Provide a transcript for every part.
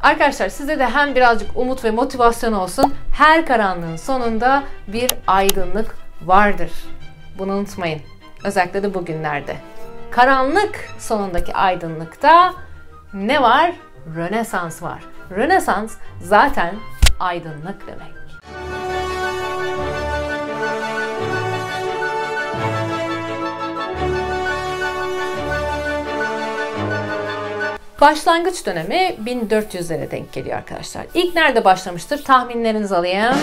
Arkadaşlar size de hem birazcık umut ve motivasyon olsun. Her karanlığın sonunda bir aydınlık vardır. Bunu unutmayın. Özellikle de bugünlerde. Karanlık sonundaki aydınlıkta ne var? Rönesans var. Rönesans zaten aydınlık demek. Başlangıç dönemi 1400'lere denk geliyor arkadaşlar. İlk nerede başlamıştır? Tahminlerinizi alayım.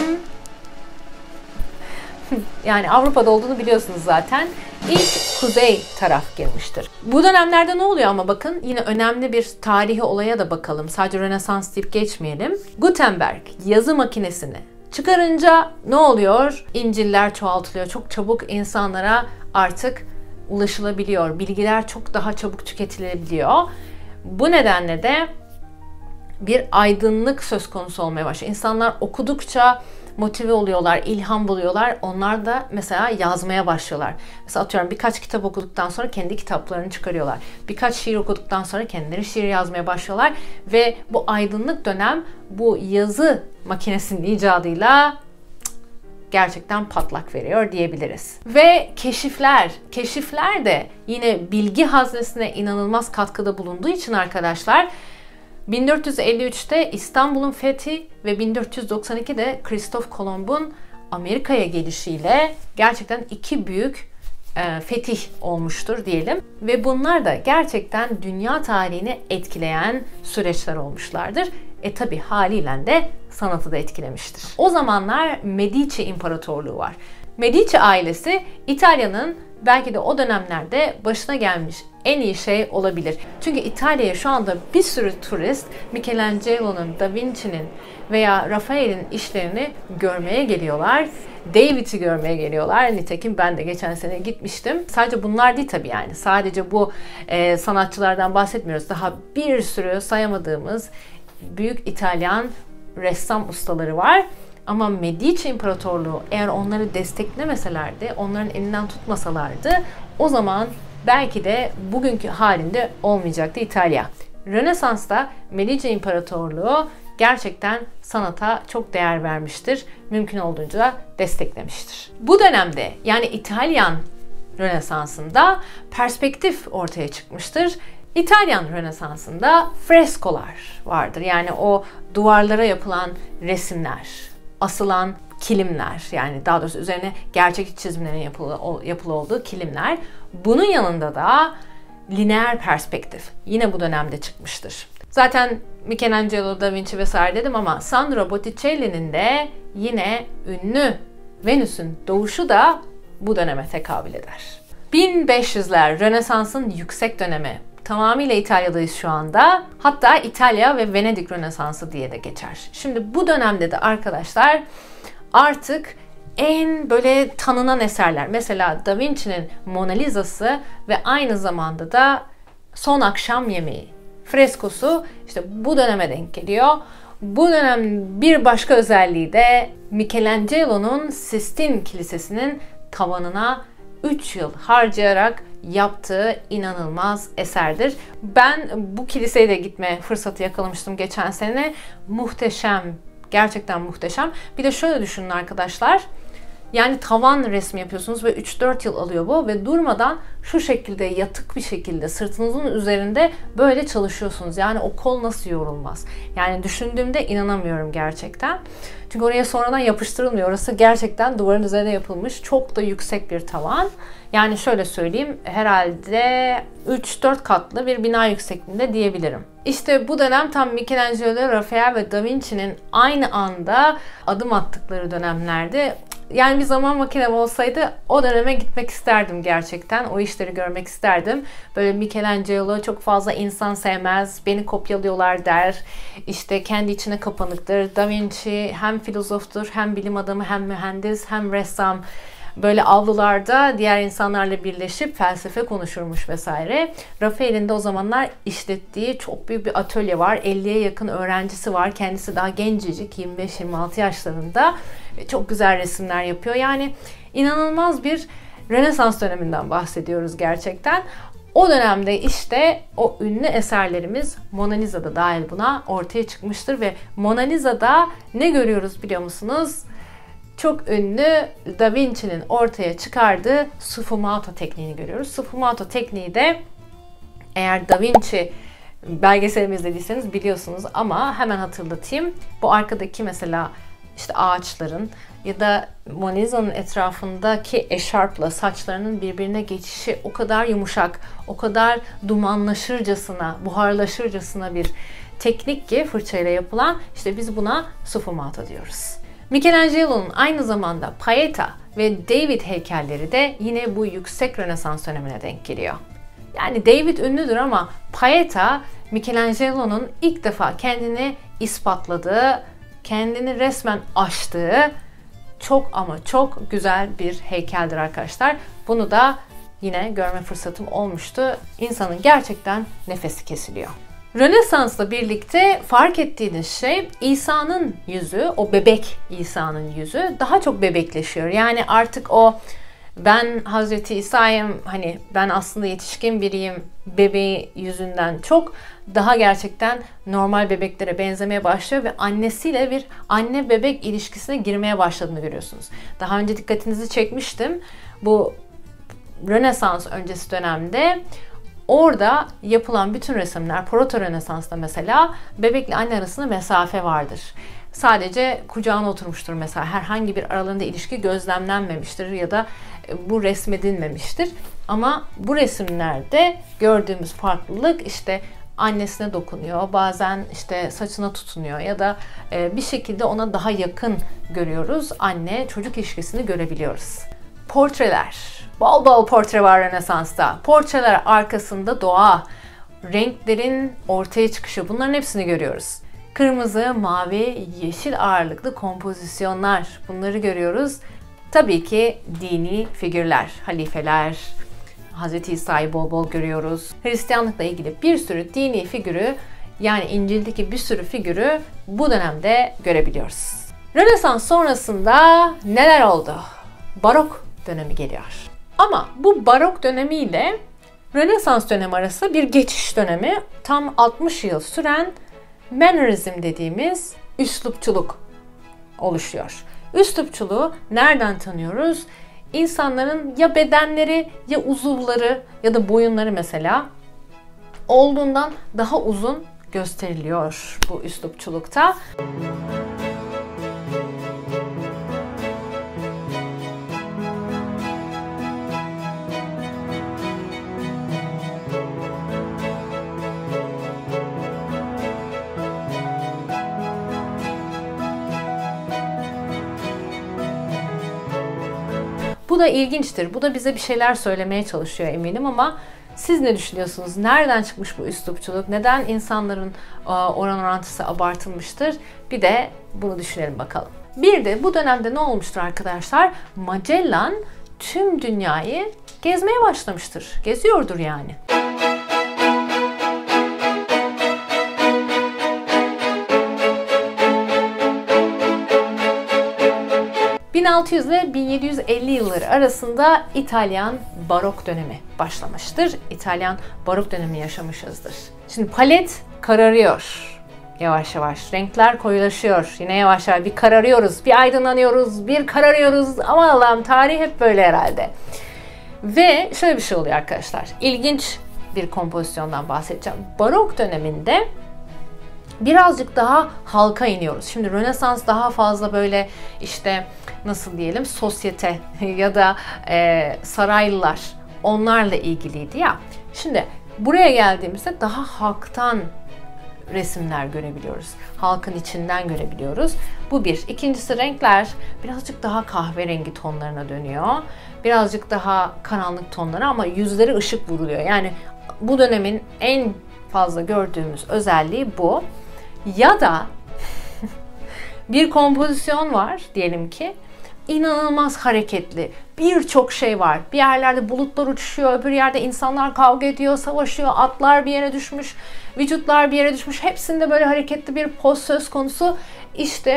Yani Avrupa'da olduğunu biliyorsunuz zaten. İlk kuzey taraf girmiştir. Bu dönemlerde ne oluyor ama bakın yine önemli bir tarihi olaya da bakalım. Sadece Rönesans deyip geçmeyelim. Gutenberg yazı makinesini çıkarınca ne oluyor? İncil'ler çoğaltılıyor. Çok çabuk insanlara artık ulaşılabiliyor. Bilgiler çok daha çabuk tüketilebiliyor. Bu nedenle de bir aydınlık söz konusu olmaya başlıyor. İnsanlar okudukça motive oluyorlar, ilham buluyorlar. Onlar da mesela yazmaya başlıyorlar. Mesela atıyorum birkaç kitap okuduktan sonra kendi kitaplarını çıkarıyorlar. Birkaç şiir okuduktan sonra kendileri şiir yazmaya başlıyorlar. Ve bu aydınlık dönem bu yazı makinesinin icadıyla gerçekten patlak veriyor diyebiliriz. Ve keşifler de yine bilgi haznesine inanılmaz katkıda bulunduğu için arkadaşlar 1453'te İstanbul'un fethi ve 1492'de Kristof Kolomb'un Amerika'ya gelişiyle gerçekten iki büyük fetih olmuştur diyelim. Ve bunlar da gerçekten dünya tarihini etkileyen süreçler olmuşlardır. Tabi haliyle de sanatı da etkilemiştir. O zamanlar Medici İmparatorluğu var. Medici ailesi İtalya'nın belki de o dönemlerde başına gelmiş en iyi şey olabilir. Çünkü İtalya'ya şu anda bir sürü turist Michelangelo'nun, Da Vinci'nin veya Rafael'in işlerini görmeye geliyorlar. David'i görmeye geliyorlar. Nitekim ben de geçen sene gitmiştim. Sadece bunlar değil tabii yani. Sadece bu sanatçılardan bahsetmiyoruz. Daha bir sürü sayamadığımız büyük İtalyan ressam ustaları var. Ama Medici İmparatorluğu eğer onları desteklemeselerdi, onların elinden tutmasalardı o zaman belki de bugünkü halinde olmayacaktı İtalya. Rönesans'ta Medici İmparatorluğu gerçekten sanata çok değer vermiştir. Mümkün olduğunca desteklemiştir. Bu dönemde yani İtalyan Rönesans'ında perspektif ortaya çıkmıştır. İtalyan Rönesans'ında freskolar vardır. Yani o duvarlara yapılan resimler, asılan kilimler, yani daha doğrusu üzerine gerçek çizimlerin yapılı olduğu kilimler. Bunun yanında da lineer perspektif yine bu dönemde çıkmıştır. Zaten Michelangelo, Da Vinci vesaire dedim ama Sandro Botticelli'nin de yine ünlü Venüs'ün doğuşu da bu döneme tekabül eder. 1500'ler Rönesans'ın yüksek dönemi. Tamamıyla İtalya'dayız şu anda. Hatta İtalya ve Venedik Rönesansı diye de geçer. Şimdi bu dönemde de arkadaşlar artık en böyle tanınan eserler. Mesela Da Vinci'nin Mona Lisa'sı ve aynı zamanda da Son Akşam Yemeği freskosu işte bu döneme denk geliyor. Bu dönem bir başka özelliği de Michelangelo'nun Sistine Kilisesi'nin tavanına 3 yıl harcayarak yaptığı inanılmaz eserdir. Ben bu kiliseye de gitme fırsatı yakalamıştım geçen sene. Muhteşem, gerçekten muhteşem. Bir de şöyle düşünün arkadaşlar. Yani tavan resmi yapıyorsunuz ve 3-4 yıl alıyor bu ve durmadan şu şekilde yatık bir şekilde sırtınızın üzerinde böyle çalışıyorsunuz. Yani o kol nasıl yorulmaz? Yani düşündüğümde inanamıyorum gerçekten. Çünkü oraya sonradan yapıştırılmıyor. Orası gerçekten duvarın üzerine yapılmış. Çok da yüksek bir tavan. Yani şöyle söyleyeyim, herhalde 3-4 katlı bir bina yüksekliğinde diyebilirim. İşte bu dönem tam Michelangelo, Rafael ve Da Vinci'nin aynı anda adım attıkları dönemlerde. Yani bir zaman makinem olsaydı o döneme gitmek isterdim gerçekten. O işleri görmek isterdim. Böyle Michelangelo çok fazla insan sevmez, beni kopyalıyorlar der. İşte kendi içine kapanıktır. Da Vinci hem filozoftur, hem bilim adamı, hem mühendis, hem ressam. Böyle avlularda diğer insanlarla birleşip felsefe konuşurmuş vesaire. Rafael'in de o zamanlar işlettiği çok büyük bir atölye var. 50'ye yakın öğrencisi var. Kendisi daha gencecik, 25-26 yaşlarında. Çok güzel resimler yapıyor. Yani inanılmaz bir Rönesans döneminden bahsediyoruz gerçekten. O dönemde işte o ünlü eserlerimiz, Mona Lisa da dahil buna, ortaya çıkmıştır ve Mona Lisa'da ne görüyoruz biliyor musunuz? Çok ünlü Da Vinci'nin ortaya çıkardığı sfumato tekniğini görüyoruz. Sfumato tekniği de, eğer Da Vinci belgeselimi izlediyseniz biliyorsunuz ama hemen hatırlatayım. Bu arkadaki mesela işte ağaçların ya da Mona Lisa'nın etrafındaki eşarpla saçlarının birbirine geçişi o kadar yumuşak, o kadar dumanlaşırcasına, buharlaşırcasına bir teknik ki fırçayla yapılan, işte biz buna sfumato diyoruz. Michelangelo'nun aynı zamanda Pieta ve David heykelleri de yine bu yüksek Rönesans dönemine denk geliyor. Yani David ünlüdür ama Pieta, Michelangelo'nun ilk defa kendini ispatladığı, kendini resmen aştığı çok ama çok güzel bir heykeldir arkadaşlar. Bunu da yine görme fırsatım olmuştu. İnsanın gerçekten nefesi kesiliyor. Rönesans'la birlikte fark ettiğiniz şey, İsa'nın yüzü, o bebek İsa'nın yüzü daha çok bebekleşiyor. Yani artık o ben Hazreti İsa'yım, hani ben aslında yetişkin biriyim bebeği yüzünden çok daha gerçekten normal bebeklere benzemeye başlıyor ve annesiyle bir anne bebek ilişkisine girmeye başladığını görüyorsunuz. Daha önce dikkatinizi çekmiştim. Bu Rönesans öncesi dönemde orada yapılan bütün resimler, Proto Rönesans'ta mesela bebekle anne arasında mesafe vardır. Sadece kucağına oturmuştur mesela. Herhangi bir aralarında ilişki gözlemlenmemiştir ya da bu resmedilmemiştir. Ama bu resimlerde gördüğümüz farklılık işte annesine dokunuyor, bazen işte saçına tutunuyor ya da bir şekilde ona daha yakın görüyoruz. Anne çocuk ilişkisini görebiliyoruz. Portreler. Bol bol portre var Rönesans'ta. Portreler arkasında doğa, renklerin ortaya çıkışı, bunların hepsini görüyoruz. Kırmızı, mavi, yeşil ağırlıklı kompozisyonlar, bunları görüyoruz. Tabii ki dini figürler, halifeler, Hz. İsa'yı bol bol görüyoruz. Hristiyanlıkla ilgili bir sürü dini figürü, yani İncil'deki bir sürü figürü bu dönemde görebiliyoruz. Rönesans sonrasında neler oldu? Barok dönemi geliyor. Ama bu barok dönemiyle Rönesans dönemi arasında bir geçiş dönemi, tam 60 yıl süren mannerism dediğimiz üslupçuluk oluşuyor. Üslupçuluğu nereden tanıyoruz? İnsanların ya bedenleri ya uzuvları ya da boyunları mesela olduğundan daha uzun gösteriliyor bu üslupçulukta. Bu da ilginçtir. Bu da bize bir şeyler söylemeye çalışıyor eminim ama siz ne düşünüyorsunuz? Nereden çıkmış bu üslupçuluk? Neden insanların oran orantısı abartılmıştır? Bir de bunu düşünelim bakalım. Bir de bu dönemde ne olmuştur arkadaşlar? Magellan tüm dünyayı gezmeye başlamıştır. Geziyordur yani. 1600 ile 1750 yılları arasında İtalyan barok dönemi başlamıştır. İtalyan barok dönemi yaşamışızdır. Şimdi palet kararıyor. Yavaş yavaş. Renkler koyulaşıyor. Yine yavaş yavaş bir kararıyoruz, bir aydınlanıyoruz, bir kararıyoruz. Aman Allah'ım, tarih hep böyle herhalde. Ve şöyle bir şey oluyor arkadaşlar. İlginç bir kompozisyondan bahsedeceğim. Barok döneminde birazcık daha halka iniyoruz. Şimdi Rönesans daha fazla böyle işte nasıl diyelim sosyete ya da saraylılar, onlarla ilgiliydi ya. Şimdi buraya geldiğimizde daha halktan resimler görebiliyoruz. Halkın içinden görebiliyoruz. Bu bir. İkincisi, renkler birazcık daha kahverengi tonlarına dönüyor. Birazcık daha karanlık tonlara ama yüzleri ışık vuruluyor. Yani bu dönemin en fazla gördüğümüz özelliği bu. Ya da bir kompozisyon var diyelim ki, inanılmaz hareketli, birçok şey var. Bir yerlerde bulutlar uçuşuyor, öbür yerde insanlar kavga ediyor, savaşıyor, atlar bir yere düşmüş, vücutlar bir yere düşmüş. Hepsinde böyle hareketli bir poz söz konusu. İşte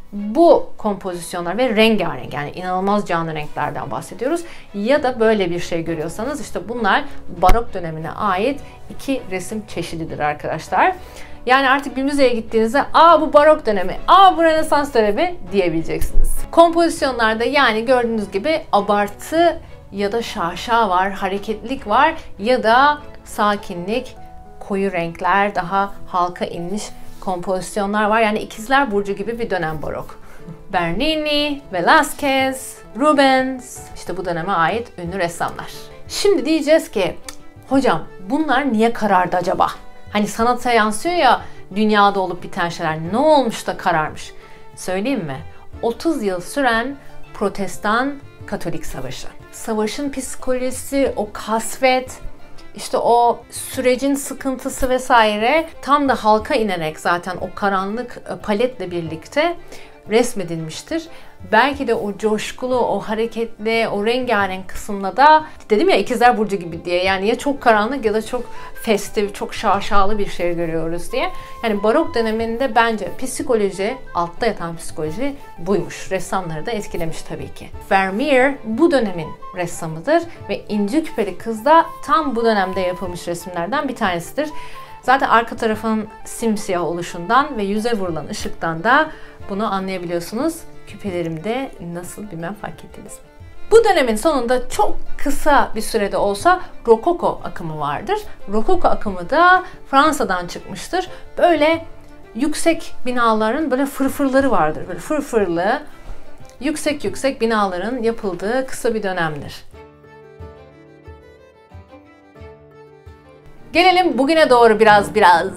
bu kompozisyonlar ve rengarenk, yani inanılmaz canlı renklerden bahsediyoruz. Ya da böyle bir şey görüyorsanız işte bunlar barok dönemine ait iki resim çeşididir arkadaşlar. Yani artık bir müzeye gittiğinizde bu barok dönemi, bu Rönesans dönemi diyebileceksiniz. Kompozisyonlarda yani gördüğünüz gibi abartı ya da şaşa var, hareketlilik var ya da sakinlik, koyu renkler, daha halka inmiş kompozisyonlar var. Yani İkizler Burcu gibi bir dönem barok. Bernini, Velázquez, Rubens, işte bu döneme ait ünlü ressamlar. Şimdi diyeceğiz ki, hocam bunlar niye karardı acaba? Hani sanata yansıyor ya dünyada olup biten şeyler, ne olmuş da kararmış? Söyleyeyim mi? 30 yıl süren Protestan Katolik Savaşı. Savaşın psikolojisi, o kasvet, İşte o sürecin sıkıntısı vesaire tam da halka inerek zaten o karanlık paletle birlikte resmedilmiştir. Belki de o coşkulu, o hareketli, o rengarenk kısımda da dedim ya İkizler Burcu gibi diye, yani ya çok karanlık ya da çok festif, çok şaşalı bir şey görüyoruz diye. Yani barok döneminde bence psikoloji, altta yatan psikoloji buymuş. Ressamları da etkilemiş tabii ki. Vermeer bu dönemin ressamıdır ve İnci Küpeli Kız da tam bu dönemde yapılmış resimlerden bir tanesidir. Zaten arka tarafın simsiyah oluşundan ve yüze vurulan ışıktan da bunu anlayabiliyorsunuz. Küpelerimde nasıl bilmem fark ettiniz mi? Bu dönemin sonunda çok kısa bir sürede olsa Rokoko akımı vardır. Rokoko akımı da Fransa'dan çıkmıştır. Böyle yüksek binaların böyle fırfırları vardır. Böyle fırfırlı, yüksek binaların yapıldığı kısa bir dönemdir. Gelelim bugüne doğru biraz.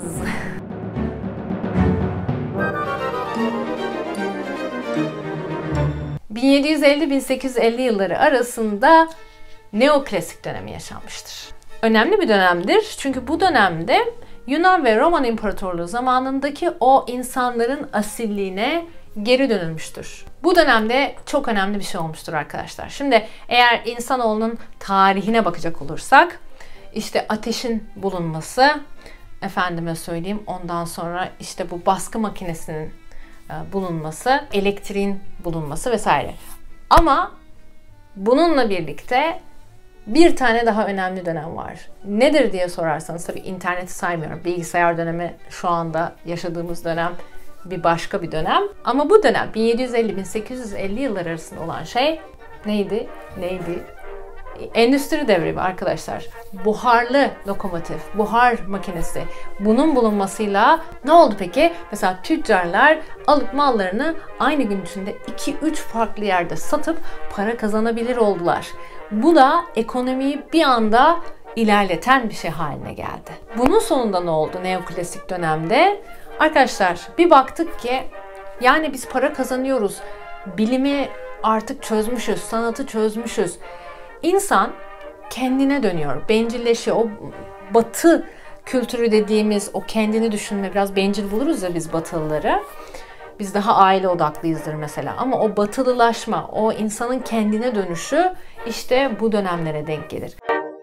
1750-1850 yılları arasında neoklasik dönemi yaşanmıştır. Önemli bir dönemdir çünkü bu dönemde Yunan ve Roman İmparatorluğu zamanındaki o insanların asilliğine geri dönülmüştür. Bu dönemde çok önemli bir şey olmuştur arkadaşlar. Şimdi eğer insanoğlunun tarihine bakacak olursak, işte ateşin bulunması, efendime söyleyeyim, ondan sonra işte bu baskı makinesinin bulunması, elektriğin bulunması vesaire. Ama bununla birlikte bir tane daha önemli dönem var. Nedir diye sorarsanız, tabii interneti saymıyorum. Bilgisayar dönemi şu anda yaşadığımız dönem bir başka bir dönem. Ama bu dönem 1750-1850 yıllar arasında olan şey neydi? Endüstri devrimi arkadaşlar. Buharlı lokomotif, buhar makinesi. Bunun bulunmasıyla ne oldu peki? Mesela tüccarlar alıp mallarını aynı gün içinde 2-3 farklı yerde satıp para kazanabilir oldular. Bu da ekonomiyi bir anda ilerleten bir şey haline geldi. Bunun sonunda ne oldu neoklasik dönemde? Arkadaşlar bir baktık ki yani biz para kazanıyoruz. Bilimi artık çözmüşüz, sanatı çözmüşüz. İnsan kendine dönüyor, bencilleşiyor. O batı kültürü dediğimiz o kendini düşünme, biraz bencil buluruz ya biz batılıları. Biz daha aile odaklıyızdır mesela. Ama o batılılaşma, o insanın kendine dönüşü işte bu dönemlere denk gelir.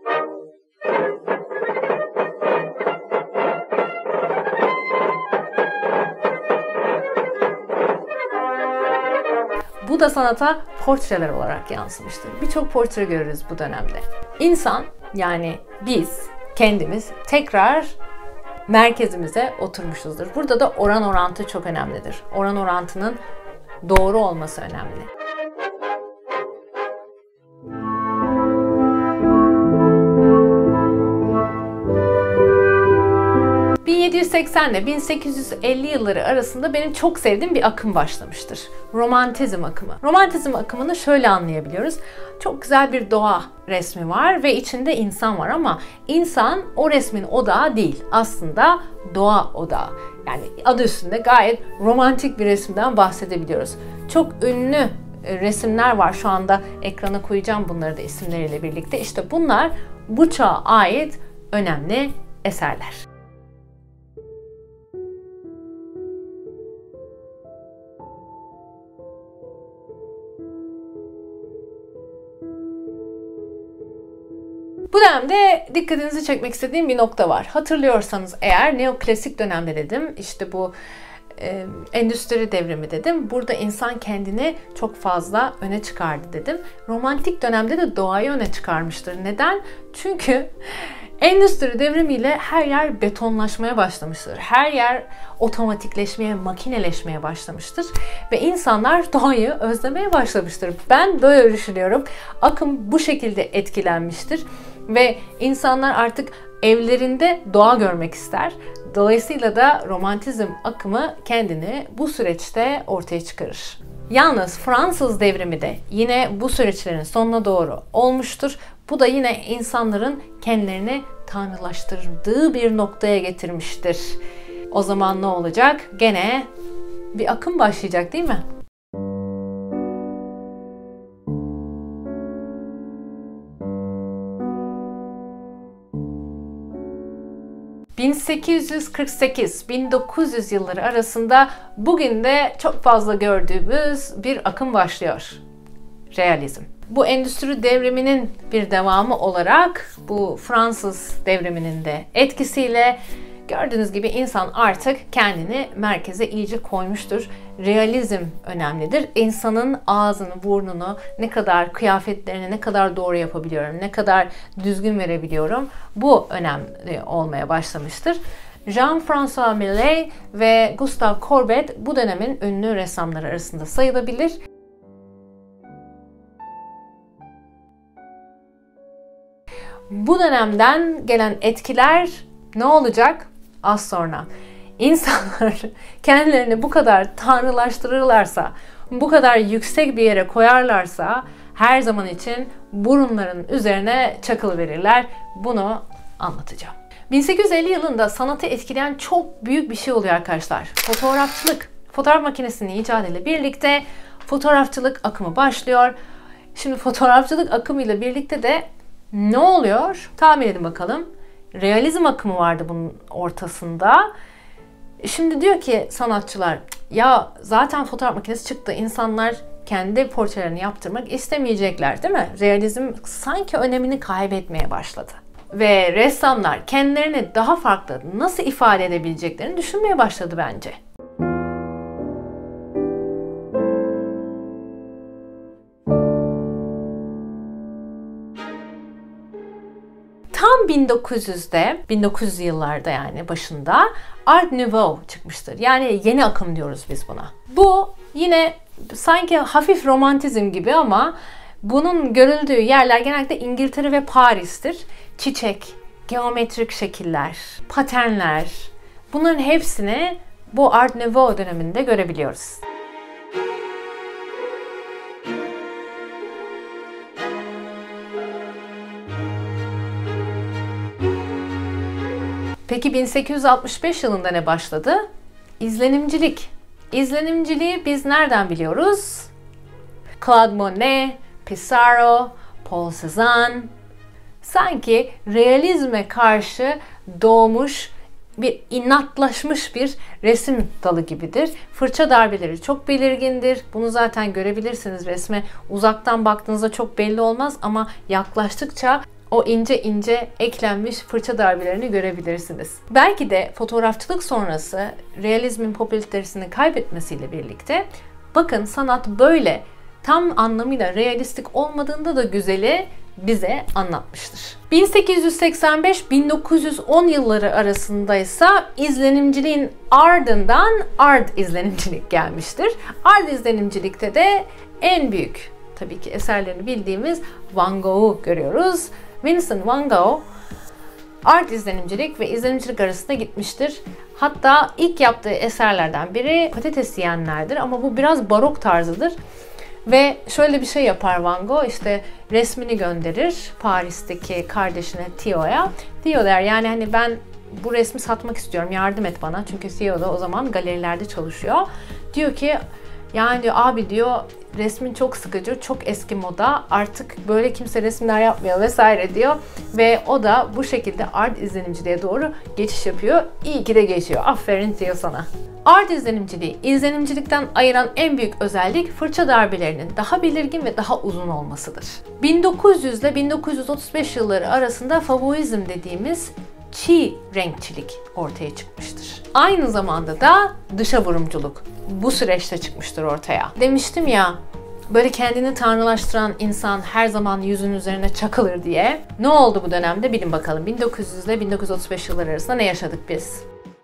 Bu da sanata portreler olarak yansımıştır. Birçok portre görürüz bu dönemde. İnsan, yani biz kendimiz tekrar merkezimize oturmuşuzdur. Burada da oran orantı çok önemlidir. Oran orantının doğru olması önemli. ...1780 ile 1850 yılları arasında benim çok sevdiğim bir akım başlamıştır. Romantizm akımı. Romantizm akımını şöyle anlayabiliyoruz. Çok güzel bir doğa resmi var ve içinde insan var ama insan o resmin odağı değil. Aslında doğa odağı. Yani adı üstünde gayet romantik bir resimden bahsedebiliyoruz. Çok ünlü resimler var. Şu anda ekrana koyacağım bunları da isimleriyle birlikte. İşte bunlar bu çağa ait önemli eserler. Bu dönemde dikkatinizi çekmek istediğim bir nokta var. Hatırlıyorsanız eğer neoklasik dönemde dedim, işte bu endüstri devrimi dedim. Burada insan kendini çok fazla öne çıkardı dedim. Romantik dönemde de doğayı öne çıkarmıştır. Neden? Çünkü endüstri devrimiyle her yer betonlaşmaya başlamıştır. Her yer otomatikleşmeye, makineleşmeye başlamıştır. Ve insanlar doğayı özlemeye başlamıştır. Ben böyle düşünüyorum. Akım bu şekilde etkilenmiştir. Ve insanlar artık evlerinde doğa görmek ister. Dolayısıyla da romantizm akımı kendini bu süreçte ortaya çıkarır. Yalnız Fransız devrimi de yine bu süreçlerin sonuna doğru olmuştur. Bu da yine insanların kendilerini tanrılaştırdığı bir noktaya getirmiştir. O zaman ne olacak? Gene bir akım başlayacak değil mi? ...1848-1900 yılları arasında bugün de çok fazla gördüğümüz bir akım başlıyor. Realizm. Bu endüstri devriminin bir devamı olarak bu Fransız devriminin de etkisiyle gördüğünüz gibi insan artık kendini merkeze iyice koymuştur. Realizm önemlidir. İnsanın ağzını, burnunu, ne kadar kıyafetlerini ne kadar doğru yapabiliyorum, ne kadar düzgün verebiliyorum. Bu önemli olmaya başlamıştır. Jean-François Millet ve Gustave Courbet bu dönemin ünlü ressamları arasında sayılabilir. Bu dönemden gelen etkiler ne olacak? Az sonra. İnsanlar kendilerini bu kadar tanrılaştırırlarsa, bu kadar yüksek bir yere koyarlarsa her zaman için burunların üzerine çakıl verirler. Bunu anlatacağım. 1850 yılında sanatı etkileyen çok büyük bir şey oluyor arkadaşlar. Fotoğrafçılık. Fotoğraf makinesinin icadıyla birlikte fotoğrafçılık akımı başlıyor. Şimdi fotoğrafçılık akımıyla birlikte de ne oluyor? Tahmin edin bakalım. Realizm akımı vardı bunun ortasında. Şimdi diyor ki sanatçılar, ya zaten fotoğraf makinesi çıktı. İnsanlar kendi portrelerini yaptırmak istemeyecekler değil mi? Realizm sanki önemini kaybetmeye başladı. Ve ressamlar kendilerini daha farklı nasıl ifade edebileceklerini düşünmeye başladı bence. Tam 1900'de, 1900 yıllarda yani başında Art Nouveau çıkmıştır. Yani yeni akım diyoruz biz buna. Bu yine sanki hafif romantizm gibi ama bunun görüldüğü yerler genellikle İngiltere ve Paris'tir. Çiçek, geometrik şekiller, paternler, bunların hepsini bu Art Nouveau döneminde görebiliyoruz. Peki 1865 yılında ne başladı? İzlenimcilik. İzlenimciliği biz nereden biliyoruz? Claude Monet, Pissarro, Paul Cézanne. Sanki realizme karşı doğmuş bir inatlaşmış bir resim dalı gibidir. Fırça darbeleri çok belirgindir. Bunu zaten görebilirsiniz resme. Uzaktan baktığınızda çok belli olmaz ama yaklaştıkça o ince ince eklenmiş fırça darbelerini görebilirsiniz. Belki de fotoğrafçılık sonrası realizmin popülaritesini kaybetmesiyle birlikte bakın sanat böyle tam anlamıyla realistik olmadığında da güzeli bize anlatmıştır. 1885-1910 yılları arasındaysa izlenimciliğin ardından art izlenimcilik gelmiştir. Art izlenimcilikte de en büyük tabii ki eserlerini bildiğimiz Van Gogh'u görüyoruz. Vincent van Gogh art izlenimcilik ve izlenimcilik arasında gitmiştir. Hatta ilk yaptığı eserlerden biri Patates Yiyenler'dir ama bu biraz barok tarzıdır. Ve şöyle bir şey yapar Van Gogh, işte resmini gönderir Paris'teki kardeşine Theo'ya. Theo der yani hani ben bu resmi satmak istiyorum, yardım et bana. Çünkü Theo da o zaman galerilerde çalışıyor. Diyor ki yani diyor abi diyor resmin çok sıkıcı, çok eski moda, artık böyle kimse resimler yapmıyor vesaire diyor. Ve o da bu şekilde art izlenimciliğe doğru geçiş yapıyor. İyi ki de geçiyor. Aferin Theo sana. Art izlenimciliği, izlenimcilikten ayıran en büyük özellik fırça darbelerinin daha belirgin ve daha uzun olmasıdır. 1900 ile 1935 yılları arasında Fauvism dediğimiz çiğ renkçilik ortaya çıkmıştır. Aynı zamanda da dışa vurumculuk bu süreçte çıkmıştır ortaya. Demiştim ya, böyle kendini tanrılaştıran insan her zaman yüzün üzerine çakılır diye. Ne oldu bu dönemde bilin bakalım. 1900 ile 1935 yılları arasında ne yaşadık biz?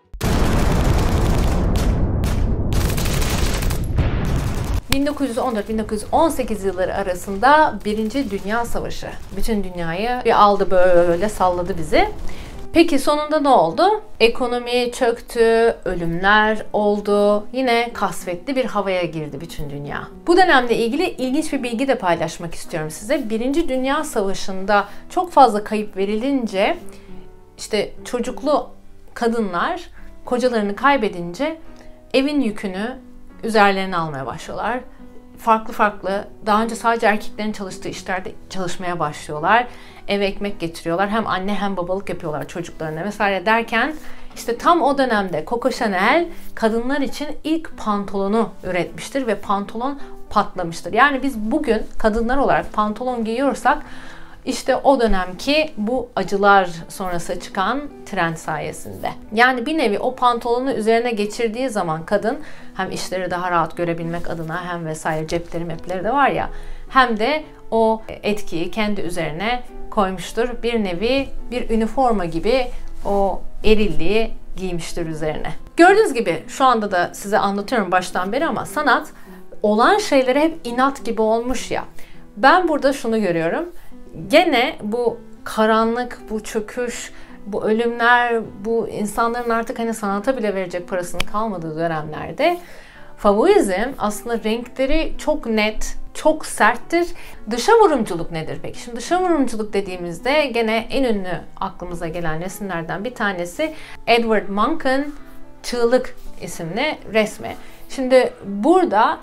...1914-1918 yılları arasında Birinci Dünya Savaşı. Bütün dünyayı bir aldı, böyle salladı bizi. Peki sonunda ne oldu? Ekonomi çöktü, ölümler oldu. Yine kasvetli bir havaya girdi bütün dünya. Bu dönemle ilgili ilginç bir bilgi de paylaşmak istiyorum size. Birinci Dünya Savaşı'nda çok fazla kayıp verilince, işte çocuklu kadınlar kocalarını kaybedince evin yükünü üzerlerine almaya başlıyorlar. Farklı, daha önce sadece erkeklerin çalıştığı işlerde çalışmaya başlıyorlar. Eve ekmek getiriyorlar. Hem anne hem babalık yapıyorlar çocuklarına vesaire derken işte tam o dönemde Coco Chanel kadınlar için ilk pantolonu üretmiştir ve pantolon patlamıştır. Yani biz bugün kadınlar olarak pantolon giyiyorsak işte o dönemki bu acılar sonrası çıkan trend sayesinde. Yani bir nevi o pantolonu üzerine geçirdiği zaman kadın hem işleri daha rahat görebilmek adına hem vesaire cepleri mepleri de var ya, hem de o etkiyi kendi üzerine koymuştur. Bir nevi bir üniforma gibi o erilliği giymiştir üzerine. Gördüğünüz gibi şu anda da size anlatıyorum baştan beri ama sanat olan şeylere hep inat gibi olmuş ya. Ben burada şunu görüyorum. Gene bu karanlık, bu çöküş, bu ölümler, bu insanların artık hani sanata bile verecek parasının kalmadığı dönemlerde Fauvism aslında renkleri çok net, çok serttir. Dışa vurumculuk nedir peki? Şimdi dışa vurumculuk dediğimizde gene en ünlü aklımıza gelen resimlerden bir tanesi Edvard Munch'ın Çığlık isimli resmi. Şimdi burada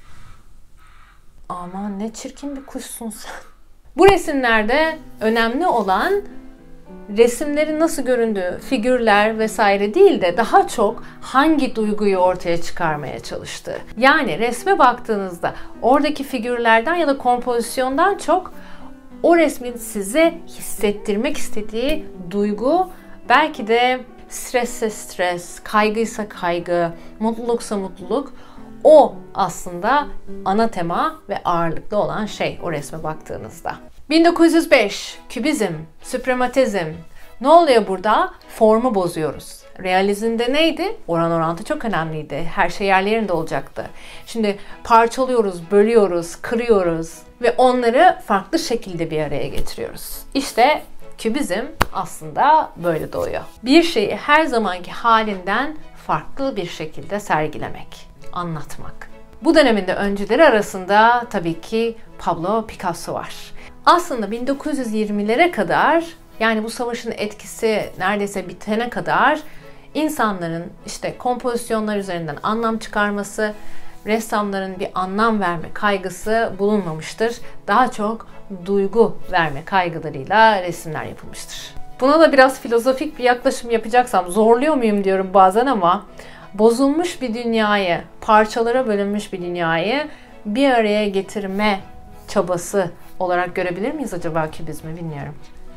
aman ne çirkin bir kuşsun sen. Bu resimlerde önemli olan resimlerin nasıl göründüğü, figürler vesaire değil de daha çok hangi duyguyu ortaya çıkarmaya çalıştığı. Yani resme baktığınızda oradaki figürlerden ya da kompozisyondan çok o resmin size hissettirmek istediği duygu, belki de stresse stres, kaygıysa kaygı, mutluluksa mutluluk, o aslında ana tema ve ağırlıklı olan şey o resme baktığınızda. 1905, Kübizm, Süprematizm. Ne oluyor burada? Formu bozuyoruz. Realizmde neydi? Oran orantı çok önemliydi. Her şey yerli yerinde olacaktı. Şimdi parçalıyoruz, bölüyoruz, kırıyoruz ve onları farklı şekilde bir araya getiriyoruz. İşte Kübizm aslında böyle doğuyor. Bir şeyi her zamanki halinden farklı bir şekilde sergilemek, anlatmak. Bu dönemin de öncüleri arasında tabii ki Pablo Picasso var. Aslında 1920'lere kadar, yani bu savaşın etkisi neredeyse bitene kadar insanların işte kompozisyonlar üzerinden anlam çıkarması, ressamların bir anlam verme kaygısı bulunmamıştır. Daha çok duygu verme kaygılarıyla resimler yapılmıştır. Buna da biraz filozofik bir yaklaşım yapacaksam zorluyor muyum diyorum bazen ama bozulmuş bir dünyayı, parçalara bölünmüş bir dünyayı bir araya getirme çabası olarak görebilir miyiz acaba kübizmi bilmiyorum.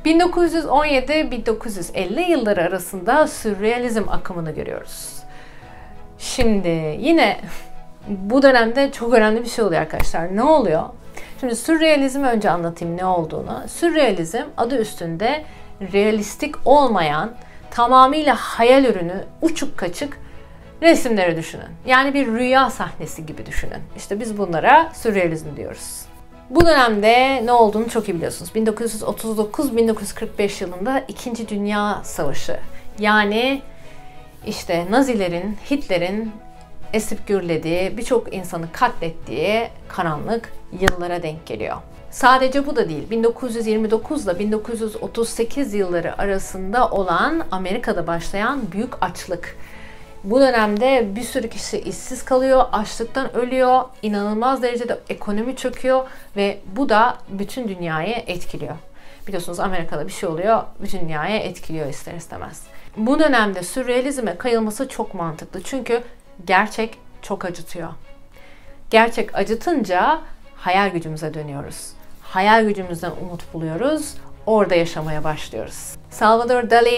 1917-1950 yılları arasında sürrealizm akımını görüyoruz. Şimdi yine bu dönemde çok önemli bir şey oluyor arkadaşlar. Ne oluyor? Şimdi sürrealizmi önce anlatayım ne olduğunu. Sürrealizm adı üstünde realistik olmayan, tamamıyla hayal ürünü, uçuk kaçık resimleri düşünün. Yani bir rüya sahnesi gibi düşünün. İşte biz bunlara sürrealizm diyoruz. Bu dönemde ne olduğunu çok iyi biliyorsunuz. 1939-1945 yılında İkinci Dünya Savaşı. Yani işte Nazilerin, Hitler'in esip gürlediği, birçok insanı katlettiği karanlık yıllara denk geliyor. Sadece bu da değil. 1929 ile 1938 yılları arasında olan Amerika'da başlayan büyük açlık. Bu dönemde bir sürü kişi işsiz kalıyor, açlıktan ölüyor, inanılmaz derecede ekonomi çöküyor ve bu da bütün dünyayı etkiliyor. Biliyorsunuz Amerika'da bir şey oluyor, bütün dünyayı etkiliyor ister istemez. Bu dönemde sürrealizme kayılması çok mantıklı çünkü gerçek çok acıtıyor. Gerçek acıtınca hayal gücümüze dönüyoruz. Hayal gücümüzden umut buluyoruz, orada yaşamaya başlıyoruz. Salvador Dali,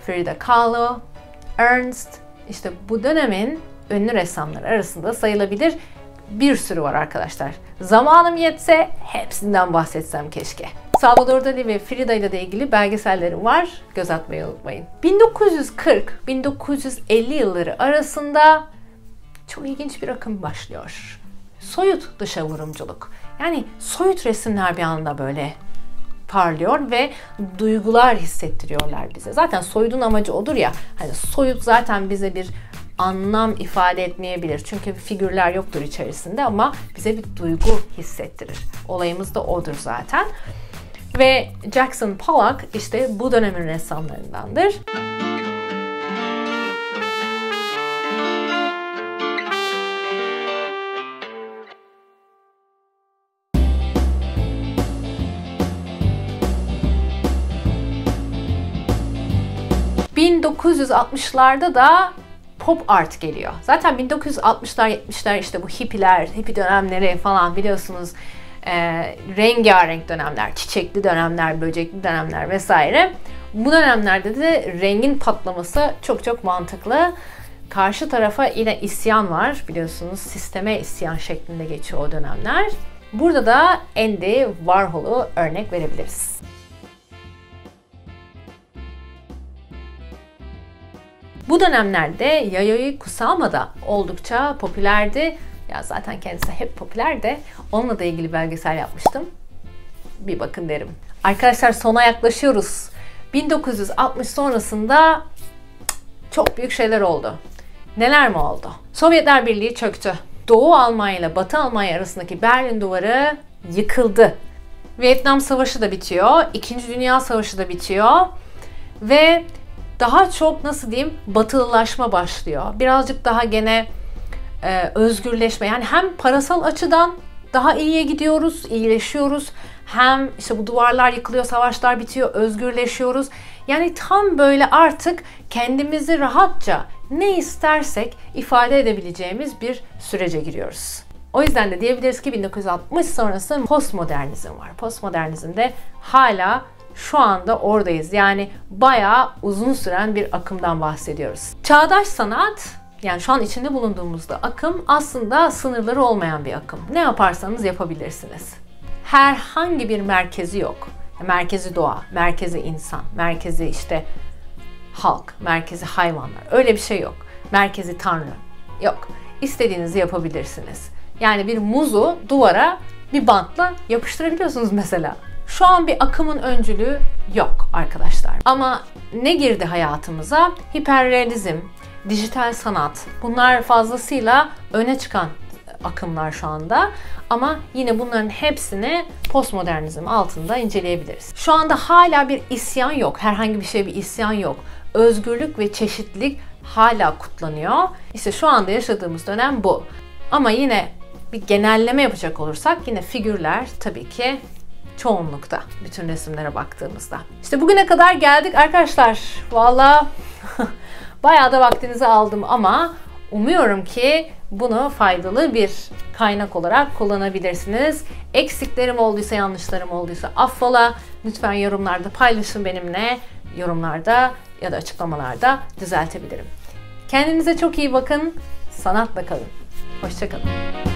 Frida Kahlo, Ernst, işte bu dönemin ünlü ressamları arasında sayılabilir bir sürü var arkadaşlar. Zamanım yetse hepsinden bahsetsem keşke. Salvador Dali ve Frida ile de ilgili belgesellerim var. Göz atmayı unutmayın. 1940-1950 yılları arasında çok ilginç bir akım başlıyor. Soyut dışavurumculuk. Yani soyut resimler bir anda böyle parlıyor ve duygular hissettiriyorlar bize. Zaten soyutun amacı odur ya. Hani soyut zaten bize bir anlam ifade etmeyebilir. Çünkü figürler yoktur içerisinde ama bize bir duygu hissettirir. Olayımız da odur zaten. Ve Jackson Pollock işte bu dönemin ressamlarındandır. ...1960'larda da pop art geliyor. Zaten 1960'lar, 70'ler işte bu hippiler, hippie dönemleri falan biliyorsunuz. Rengarenk dönemler, çiçekli dönemler, böcekli dönemler vesaire. Bu dönemlerde de rengin patlaması çok çok mantıklı. Karşı tarafa yine isyan var biliyorsunuz. Sisteme isyan şeklinde geçiyor o dönemler. Burada da Andy Warhol'u örnek verebiliriz. Bu dönemlerde Yayoi Kusama da oldukça popülerdi. Ya zaten kendisi hep popüler de onunla da ilgili belgesel yapmıştım. Bir bakın derim. Arkadaşlar sona yaklaşıyoruz. 1960 sonrasında çok büyük şeyler oldu. Neler mi oldu? Sovyetler Birliği çöktü. Doğu Almanya ile Batı Almanya arasındaki Berlin Duvarı yıkıldı. Vietnam Savaşı da bitiyor. İkinci Dünya Savaşı da bitiyor. Ve daha çok nasıl diyeyim batılılaşma başlıyor. Birazcık daha gene özgürleşme. Yani hem parasal açıdan daha iyiye gidiyoruz, iyileşiyoruz. Hem işte bu duvarlar yıkılıyor, savaşlar bitiyor, özgürleşiyoruz. Yani tam böyle artık kendimizi rahatça ne istersek ifade edebileceğimiz bir sürece giriyoruz. O yüzden de diyebiliriz ki 1960 sonrası postmodernizm var. Postmodernizmde hala şu anda oradayız. Yani bayağı uzun süren bir akımdan bahsediyoruz. Çağdaş sanat, yani şu an içinde bulunduğumuzda akım aslında sınırları olmayan bir akım. Ne yaparsanız yapabilirsiniz. Herhangi bir merkezi yok. Merkezi doğa, merkezi insan, merkezi işte halk, merkezi hayvanlar. Öyle bir şey yok. Merkezi tanrı yok. İstediğinizi yapabilirsiniz. Yani bir muzu duvara bir bantla yapıştırabiliyorsunuz mesela. Şu an bir akımın öncülüğü yok arkadaşlar. Ama ne girdi hayatımıza? Hiperrealizm, dijital sanat. Bunlar fazlasıyla öne çıkan akımlar şu anda. Ama yine bunların hepsini postmodernizm altında inceleyebiliriz. Şu anda hala bir isyan yok. Herhangi bir şey bir isyan yok. Özgürlük ve çeşitlilik hala kutlanıyor. İşte şu anda yaşadığımız dönem bu. Ama yine bir genelleme yapacak olursak yine figürler tabii ki çoğunlukta bütün resimlere baktığımızda. İşte bugüne kadar geldik arkadaşlar. Vallahi bayağı da vaktinizi aldım ama umuyorum ki bunu faydalı bir kaynak olarak kullanabilirsiniz. Eksiklerim olduysa, yanlışlarım olduysa affola. Lütfen yorumlarda paylaşın benimle. Yorumlarda ya da açıklamalarda düzeltebilirim. Kendinize çok iyi bakın. Sanatla kalın. Hoşça kalın.